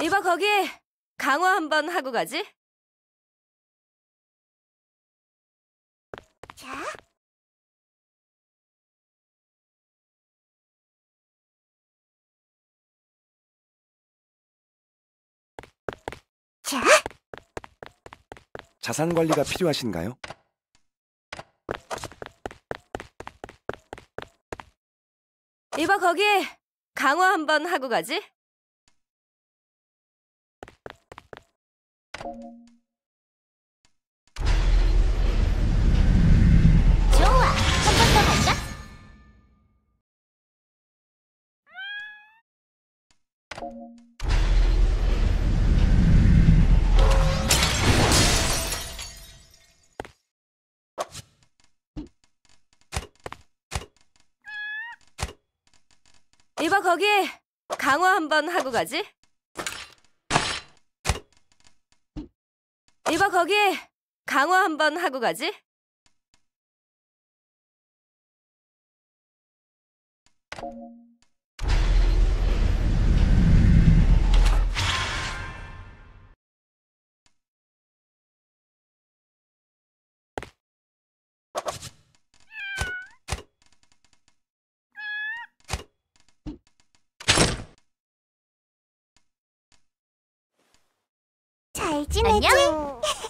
이봐, 거기 강화 한번 하고 가지? 자. 자. 자산 관리가 필요하신가요? 이봐, 거기 강화 한번 하고 가지? 좋아. 한 번 더 할까? 이봐, 거기 강화 한번 하고 가지? 이봐, 거기 강화 한번 하고 가지? 잘 지내지? 안녕.